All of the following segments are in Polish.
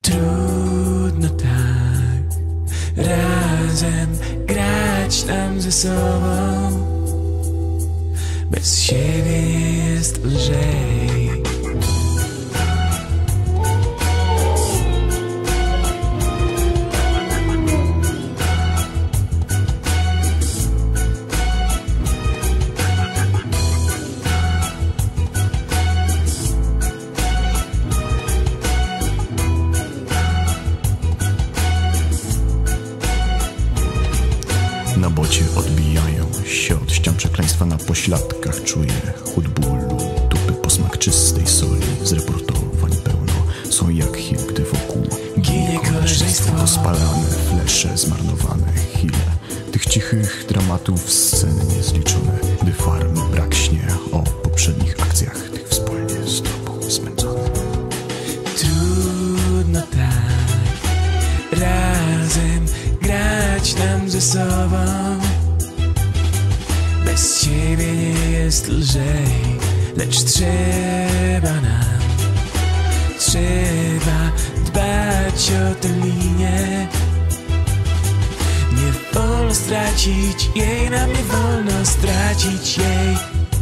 Trudno tak razem grać nam ze sobą. Bez siebie nie jest lżej. Na bocie odbijają się od ścian przekleństwa na pośladkach. Czuję chłód bólu, tupy posmak czystej soli. Z reportowań pełno są jak hil, gdy wokół ginie koleżeństwo. Spalane flesze, zmarnowane chwile tych cichych dramatów, sceny niezliczone. Gdy farmy brak śnie o poprzednich akcjach, tych wspólnie z tobą spędzonych. Trudno tak razem grać nam ze sobą. Bez ciebie nie jest lżej, lecz trzeba nam, trzeba dbać o tę linię. Nie wolno stracić jej, nam nie wolno stracić jej.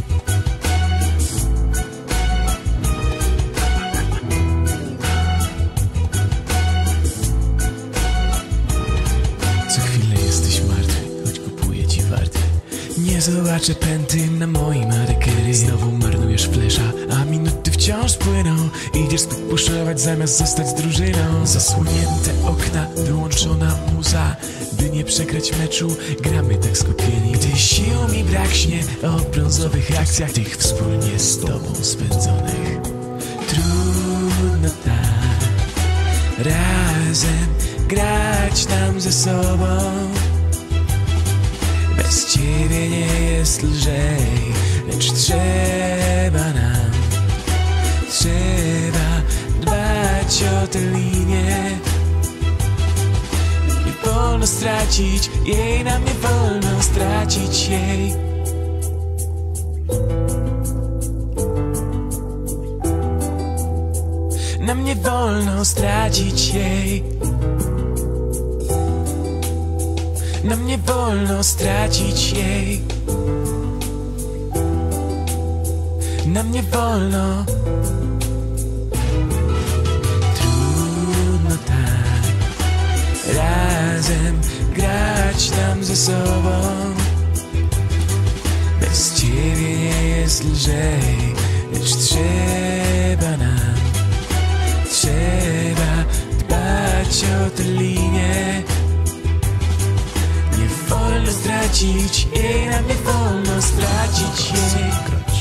Co chwilę jesteś martwy, choć kupuję ci warty. Nie zobaczę pęty na moim markery. Znowu marnujesz flesza, a minuty wciąż płyną. Idziesz puszować zamiast zostać z drużyną. Zasłonięte okna, wyłączona muza. By nie przegrać meczu, gramy tak skupieni. Gdy sił mi braknie o brązowych akcjach, tych wspólnie z tobą spędzonych. Trudno tak razem grać nam ze sobą. Bez ciebie nie jest lżej, lecz trzeba nam, trzeba dbać o tę linię. Nie wolno stracić jej, nam nie wolno stracić jej. Nam nie wolno stracić jej. Nam nie wolno stracić jej. Nam nie wolno. Trudno tak razem grać nam ze sobą. Bez ciebie nie jest lżej, lecz trzeba nam, trzeba dbać o tę linię. Nie wolno stracić jej, nam nie wolno stracić jej.